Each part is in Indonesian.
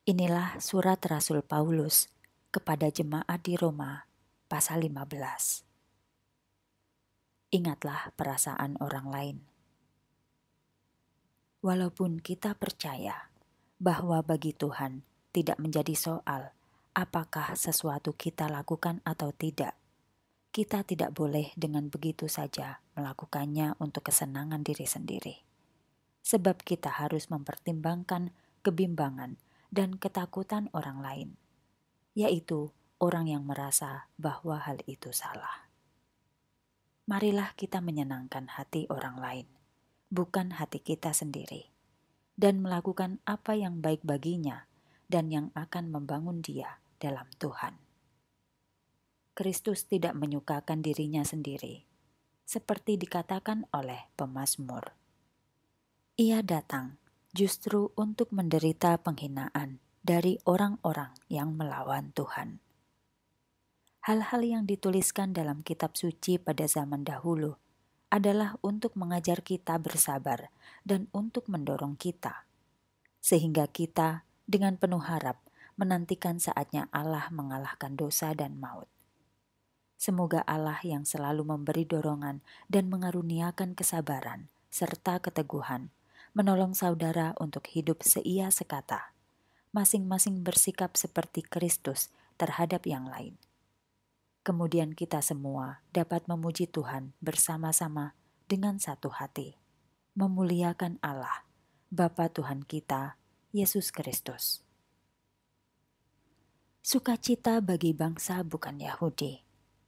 Inilah surat Rasul Paulus kepada jemaat di Roma, pasal 15. Ingatlah perasaan orang lain. Walaupun kita percaya bahwa bagi Tuhan tidak menjadi soal apakah sesuatu kita lakukan atau tidak, kita tidak boleh dengan begitu saja melakukannya untuk kesenangan diri sendiri. Sebab kita harus mempertimbangkan kebimbangan dan ketakutan orang lain, yaitu orang yang merasa bahwa hal itu salah. Marilah kita menyenangkan hati orang lain, bukan hati kita sendiri, dan melakukan apa yang baik baginya dan yang akan membangun dia dalam Tuhan. Kristus tidak menyukakan dirinya sendiri, seperti dikatakan oleh pemazmur. Ia datang justru untuk menderita penghinaan dari orang-orang yang melawan Tuhan. Hal-hal yang dituliskan dalam kitab suci pada zaman dahulu adalah untuk mengajar kita bersabar dan untuk mendorong kita, sehingga kita dengan penuh harap menantikan saatnya Allah mengalahkan dosa dan maut. Semoga Allah yang selalu memberi dorongan dan mengaruniakan kesabaran serta keteguhan menolong saudara untuk hidup seia sekata, masing-masing bersikap seperti Kristus terhadap yang lain. Kemudian kita semua dapat memuji Tuhan bersama-sama dengan satu hati, memuliakan Allah, Bapa Tuhan kita, Yesus Kristus. Sukacita bagi bangsa bukan Yahudi.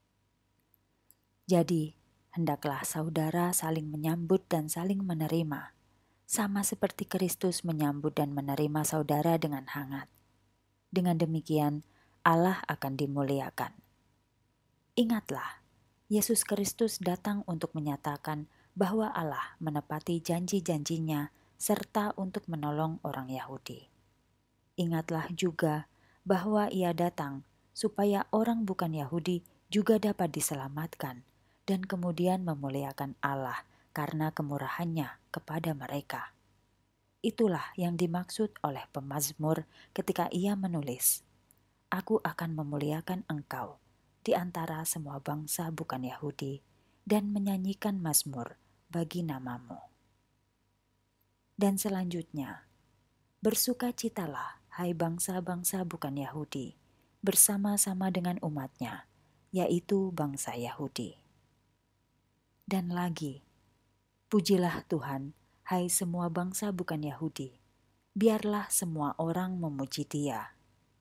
Jadi, hendaklah saudara saling menyambut dan saling menerima, sama seperti Kristus menyambut dan menerima saudara dengan hangat. Dengan demikian, Allah akan dimuliakan. Ingatlah, Yesus Kristus datang untuk menyatakan bahwa Allah menepati janji-janjinya serta untuk menolong orang Yahudi. Ingatlah juga bahwa Ia datang supaya orang bukan Yahudi juga dapat diselamatkan dan kemudian memuliakan Allah karena kemurahannya kepada mereka. Itulah yang dimaksud oleh pemazmur ketika ia menulis, "Aku akan memuliakan Engkau di antara semua bangsa bukan Yahudi dan menyanyikan mazmur bagi nama-Mu." Dan selanjutnya, "Bersukacitalah, hai bangsa-bangsa bukan Yahudi, bersama-sama dengan umatnya, yaitu bangsa Yahudi." Dan lagi, "Pujilah Tuhan, hai semua bangsa bukan Yahudi, biarlah semua orang memuji Dia."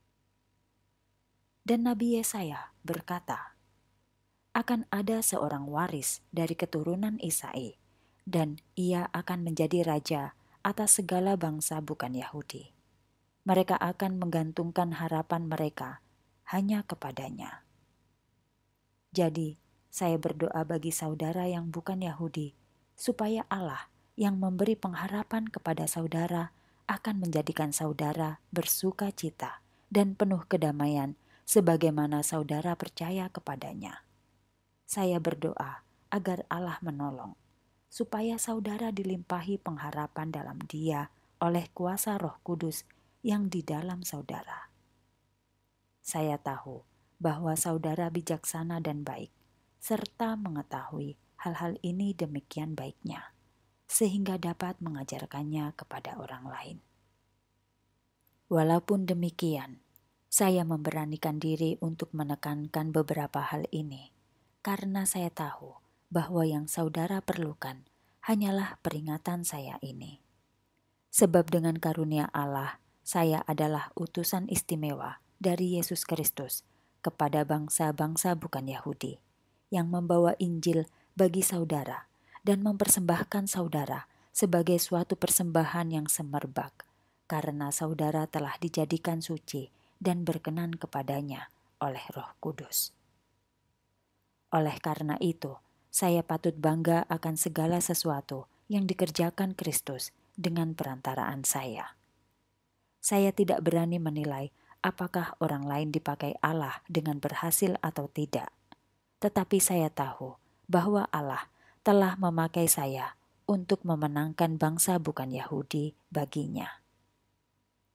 Dan Nabi Yesaya berkata, "Akan ada seorang waris dari keturunan Isai, dan ia akan menjadi raja atas segala bangsa bukan Yahudi. Mereka akan menggantungkan harapan mereka hanya kepadanya." Jadi, saya berdoa bagi saudara yang bukan Yahudi, supaya Allah yang memberi pengharapan kepada saudara akan menjadikan saudara bersuka cita dan penuh kedamaian sebagaimana saudara percaya kepadanya. Saya berdoa agar Allah menolong, supaya saudara dilimpahi pengharapan dalam Dia oleh kuasa Roh Kudus yang di dalam saudara. Saya tahu bahwa saudara bijaksana dan baik, serta mengetahui hal-hal ini demikian baiknya, sehingga dapat mengajarkannya kepada orang lain. Walaupun demikian, saya memberanikan diri untuk menekankan beberapa hal ini, karena saya tahu bahwa yang saudara perlukan hanyalah peringatan saya ini. Sebab dengan karunia Allah, saya adalah utusan istimewa dari Yesus Kristus kepada bangsa-bangsa bukan Yahudi, yang membawa Injil bagi saudara dan mempersembahkan saudara sebagai suatu persembahan yang semerbak, karena saudara telah dijadikan suci dan berkenan kepadanya oleh Roh Kudus. Oleh karena itu, saya patut bangga akan segala sesuatu yang dikerjakan Kristus dengan perantaraan saya. Saya tidak berani menilai apakah orang lain dipakai Allah dengan berhasil atau tidak. Tetapi saya tahu bahwa Allah telah memakai saya untuk memenangkan bangsa bukan Yahudi baginya.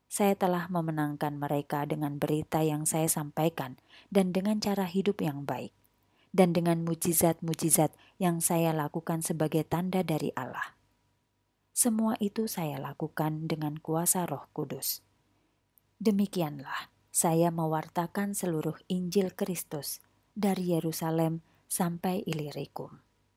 Saya telah memenangkan mereka dengan berita yang saya sampaikan dan dengan cara hidup yang baik, dan dengan mujizat-mujizat yang saya lakukan sebagai tanda dari Allah. Semua itu saya lakukan dengan kuasa Roh Kudus. Demikianlah saya mewartakan seluruh Injil Kristus dari Yerusalem sampai Ilirikum.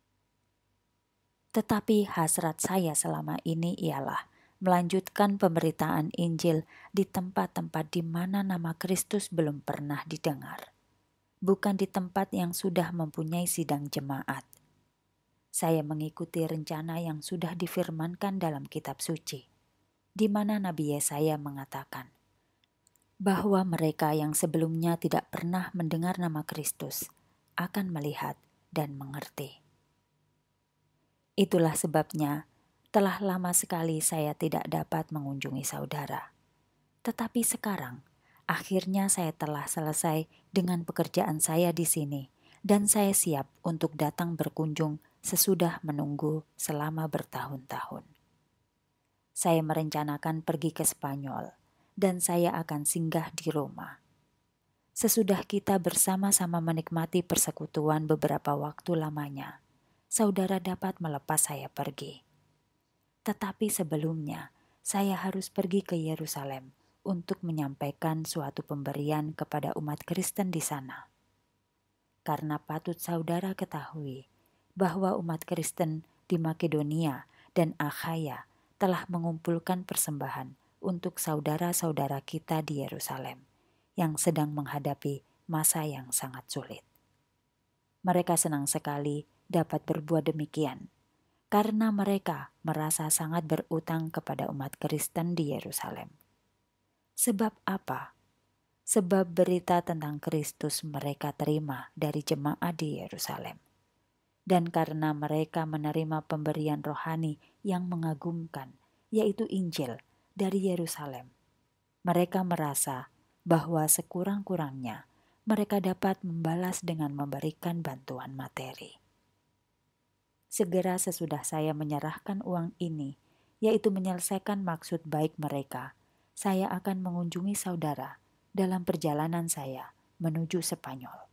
Tetapi hasrat saya selama ini ialah melanjutkan pemberitaan Injil di tempat-tempat di mana nama Kristus belum pernah didengar, bukan di tempat yang sudah mempunyai sidang jemaat. Saya mengikuti rencana yang sudah difirmankan dalam kitab suci, di mana Nabi Yesaya mengatakan bahwa mereka yang sebelumnya tidak pernah mendengar nama Kristus akan melihat dan mengerti. Itulah sebabnya telah lama sekali saya tidak dapat mengunjungi saudara. Tetapi sekarang, akhirnya saya telah selesai dengan pekerjaan saya di sini, dan saya siap untuk datang berkunjung sesudah menunggu selama bertahun-tahun. Saya merencanakan pergi ke Spanyol, dan saya akan singgah di Roma. Sesudah kita bersama-sama menikmati persekutuan beberapa waktu lamanya, saudara dapat melepas saya pergi. Tetapi sebelumnya, saya harus pergi ke Yerusalem untuk menyampaikan suatu pemberian kepada umat Kristen di sana. Karena patut saudara ketahui bahwa umat Kristen di Makedonia dan Akhaya telah mengumpulkan persembahan untuk saudara-saudara kita di Yerusalem yang sedang menghadapi masa yang sangat sulit. Mereka senang sekali dapat berbuat demikian, karena mereka merasa sangat berutang kepada umat Kristen di Yerusalem. Sebab apa? Sebab berita tentang Kristus mereka terima dari jemaat di Yerusalem. Dan karena mereka menerima pemberian rohani yang mengagumkan, yaitu Injil dari Yerusalem, mereka merasa bahwa sekurang-kurangnya mereka dapat membalas dengan memberikan bantuan materi. Segera sesudah saya menyerahkan uang ini, yaitu menyelesaikan maksud baik mereka, saya akan mengunjungi saudara dalam perjalanan saya menuju Spanyol.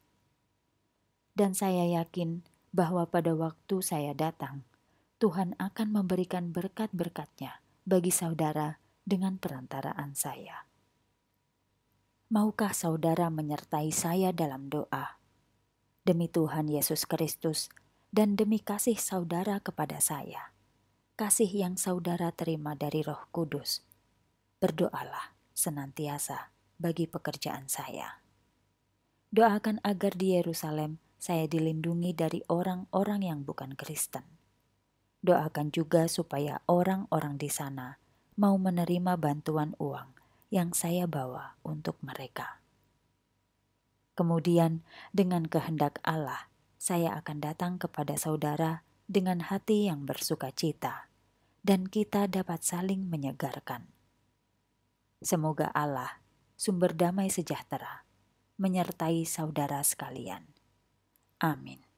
Dan saya yakin bahwa pada waktu saya datang, Tuhan akan memberikan berkat-berkat-Nya bagi saudara dengan perantaraan saya. Maukah saudara menyertai saya dalam doa? Demi Tuhan Yesus Kristus dan demi kasih saudara kepada saya, kasih yang saudara terima dari Roh Kudus, berdoalah senantiasa bagi pekerjaan saya. Doakan agar di Yerusalem saya dilindungi dari orang-orang yang bukan Kristen. Doakan juga supaya orang-orang di sana mau menerima bantuan uang yang saya bawa untuk mereka. Kemudian dengan kehendak Allah, saya akan datang kepada saudara dengan hati yang bersuka cita, dan kita dapat saling menyegarkan. Semoga Allah, sumber damai sejahtera, menyertai saudara sekalian. Amin.